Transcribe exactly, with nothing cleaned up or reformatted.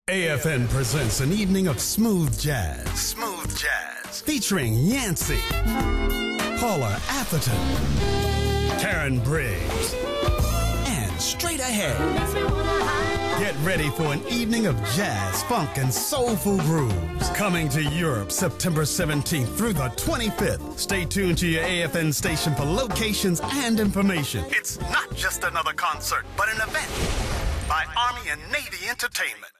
A F N presents an evening of smooth jazz. Smooth jazz. Featuring Yancyy, Paula Atherton, Karen Briggs, and straight ahead. Get ready for an evening of jazz, funk, and soulful grooves. Coming to Europe September seventeenth through the twenty-fifth. Stay tuned to your A F N station for locations and information. It's not just another concert, but an event by Army and Navy Entertainment.